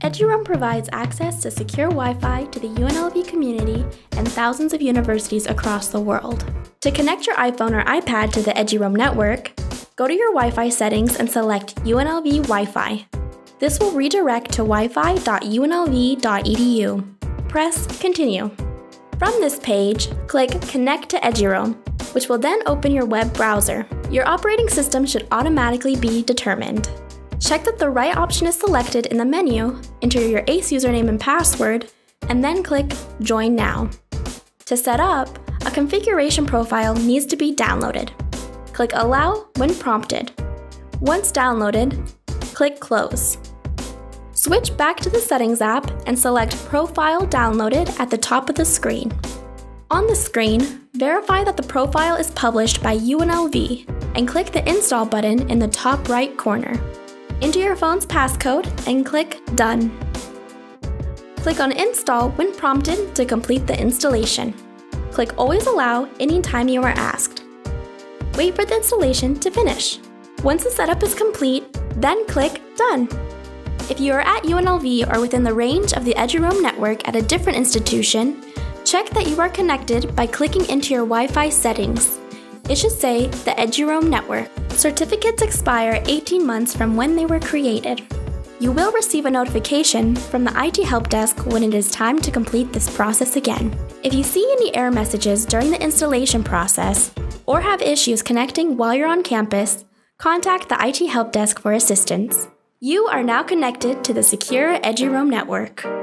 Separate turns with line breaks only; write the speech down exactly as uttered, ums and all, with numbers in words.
eduroam provides access to secure Wi-Fi to the U N L V community and thousands of universities across the world. To connect your iPhone or iPad to the eduroam network, go to your Wi-Fi settings and select U N L V Wi-Fi. This will redirect to wi-fi dot U N L V dot E D U. Press Continue. From this page, click Connect to eduroam, which will then open your web browser. Your operating system should automatically be determined. Check that the right option is selected in the menu, enter your A C E username and password, and then click Join Now. To set up, a configuration profile needs to be downloaded. Click Allow when prompted. Once downloaded, click Close. Switch back to the Settings app and select Profile Downloaded at the top of the screen. On the screen, verify that the profile is published by U N L V and click the Install button in the top right corner. Enter your phone's passcode and click Done. Click on Install when prompted to complete the installation. Click Always Allow anytime you are asked. Wait for the installation to finish. Once the setup is complete, then click Done. If you are at U N L V or within the range of the eduroam network at a different institution, check that you are connected by clicking into your Wi-Fi settings. It should say the eduroam network. Certificates expire eighteen months from when they were created. You will receive a notification from the I T help desk when it is time to complete this process again. If you see any error messages during the installation process or have issues connecting while you're on campus, contact the I T help desk for assistance. You are now connected to the secure eduroam network.